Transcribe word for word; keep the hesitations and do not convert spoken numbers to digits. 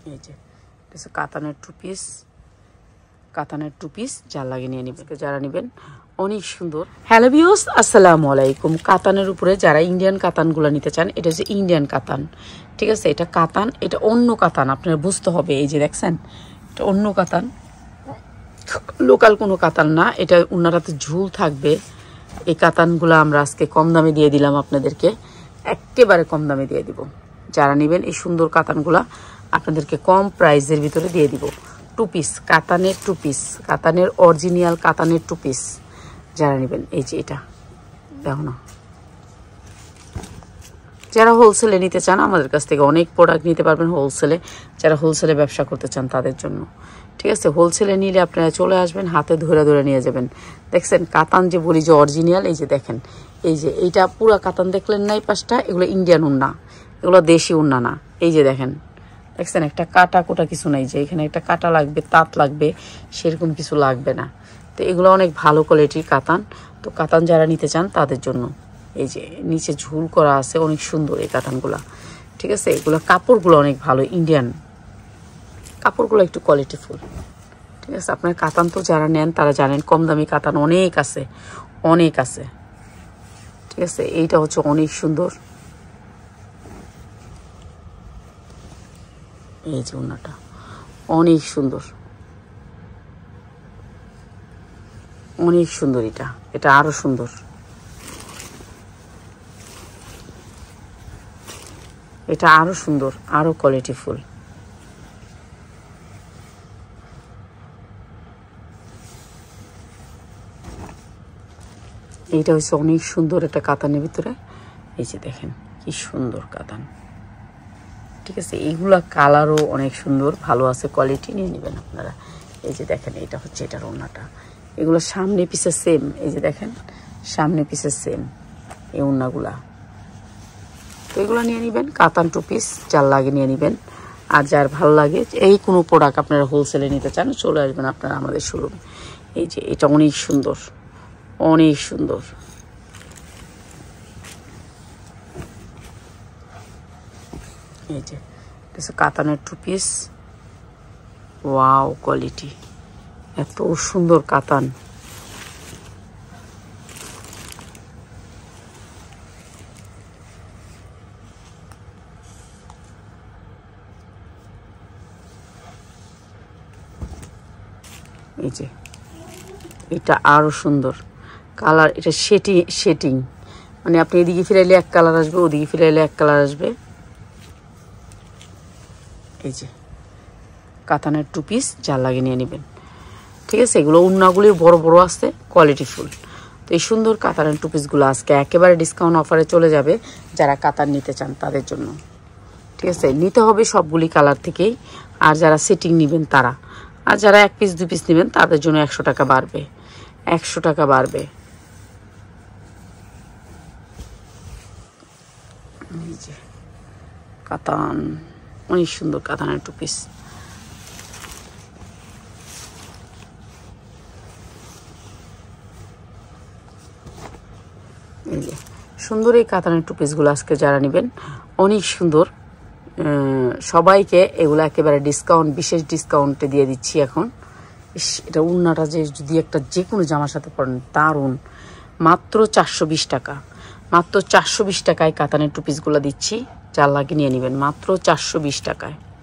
এই যে এটা কাতানের টু পিস, কাতানের টু পিস যার লাগে নিয়ে নেবেন, যারা নেবেন অনেক সুন্দর। হ্যালো ভিউয়ার্স, আসসালামু আলাইকুম। কাতানের উপরে যারা ইন্ডিয়ান কাতানগুলো নিতে চান, এটা হচ্ছে ইন্ডিয়ান কাতান, ঠিক আছে? এটা কাতান, এটা অন্য কাতান, আপনারা বুঝতে হবে। এই যে দেখছেন, এটা অন্য কাতান, লোকাল কোনো কাতান না। এটা উনারাতে ঝুল থাকবে। এই কাতানগুলো আমরা আজকে কম দামে দিয়ে দিলাম আপনাদেরকে, একেবারে কম দামে দিয়ে দিব। যারা নেবেন এই সুন্দর কাতানগুলা আপনাদেরকে কম প্রাইসের ভিতরে দিয়ে দিব। টু পিস কাতানের, টু পিস কাতানের, অরিজিনাল কাতানের টু পিস যারা নেবেন। এই যে এটা দেখো না, যারা হোলসেলে নিতে চান আমাদের কাছ থেকে অনেক প্রোডাক্ট নিতে পারবেন হোলসেলে। যারা হোলসেলে ব্যবসা করতে চান তাদের জন্য, ঠিক আছে? হোলসেলে নিলে আপনারা চলে আসবেন, হাতে ধরে ধরে নিয়ে যাবেন। দেখছেন কাতান যে বলি যে অরিজিনাল, এই যে দেখেন, এই যে এইটা পুরা কাতান দেখলেন না? এই পাশটা এগুলো ইন্ডিয়ান উন্না, এগুলো দেশি উন্না না। এই যে দেখেন, দেখছেন একটা কাটা কোটা কিছু নাই, যে এখানে একটা কাটা লাগবে, তাঁত লাগবে, সেরকম কিছু লাগবে না। তো এগুলো অনেক ভালো কোয়ালিটির কাতান। তো কাতান যারা নিতে চান তাদের জন্য এই যে নিচে ঝুল করা আছে, অনেক সুন্দর এই কাতানগুলা, ঠিক আছে? এগুলো কাপড়গুলো অনেক ভালো, ইন্ডিয়ান কাপড়গুলো একটু কোয়ালিটিফুল, ঠিক আছে? আপনার কাতান তো যারা নেন তারা জানেন কম দামি কাতান অনেক আছে, অনেক আছে, ঠিক আছে? এইটা হচ্ছে অনেক সুন্দর। এই যে ওনাটা অনেক সুন্দর, অনেক সুন্দর। এটা এটা আরো সুন্দর, এটা আরো সুন্দর, আরো কোয়ালিটিফুল। এইটা হচ্ছে অনেক সুন্দর একটা কাতানের ভিতরে। এই যে দেখেন কি সুন্দর কাতান, ঠিক আছে? এইগুলা কালারও অনেক সুন্দর, ভালো আছে, কোয়ালিটি নিয়ে নেবেন আপনারা। এই যে দেখেন এটা হচ্ছে এটার ওড়নাটা, এগুলো সামনে পিছে সেম। এই যে দেখেন সামনে পিছে সেম এই ওড়নাগুলা। তো এগুলো নিয়ে নেবেন, কাতান টু পিস যার লাগে নিয়ে নেবেন। আর যার ভালো লাগে এই কোনো প্রোডাক্ট আপনারা হোলসেলে নিতে চান, চলে আসবেন আপনারা আমাদের শোরুমে। এই যে এটা অনেক সুন্দর, অনেক সুন্দর। এই যে কাতানের টু পিস, ওয়াও কোয়ালিটি, এত সুন্দর কাতান। এই যে এটা আরো সুন্দর কালার, এটা শেটিং শেটিং মানে আপনি এদিকে ফিরাইলে এক কালার আসবে, ওদিকে ফিরাইলে এক কালার আসবে। এই যে কাতানের টু পিস যার লাগে নিয়ে নেবেন, ঠিক আছে? এগুলো উন্নাগুলি বড় বড় আসছে, কোয়ালিটিফুল। তো এই সুন্দর কাতানের টু পিসগুলো আজকে একেবারে ডিসকাউন্ট অফারে চলে যাবে যারা কাতান নিতে চান তাদের জন্য, ঠিক আছে? নিতে হবে সবগুলি কালার থেকেই। আর যারা সেটিং নেবেন তারা, আর যারা এক পিস দু পিস নেবেন তাদের জন্য একশো টাকা বাড়বে, একশো টাকা বাড়বে। এই যে কাতান অনেক সুন্দর কাতানের টু পিস। এই যে সুন্দর এই কাতানের টু পিসগুলো আজকে যারা নেবেন অনেক সুন্দর। সবাইকে এগুলো একেবারে ডিসকাউন্ট, বিশেষ ডিসকাউন্টে দিয়ে দিচ্ছি এখন। এটা উন্নাটা যে যদি একটা যে কোনো জামার সাথে পরেন দারুন, মাত্র চারশো বিশ টাকা, মাত্র চারশো বিশ টাকায় কাতানের টু পিসগুলো দিচ্ছি, যার লাগে নিয়ে নেবেন মাত্র চারশো বিশ টাকায়।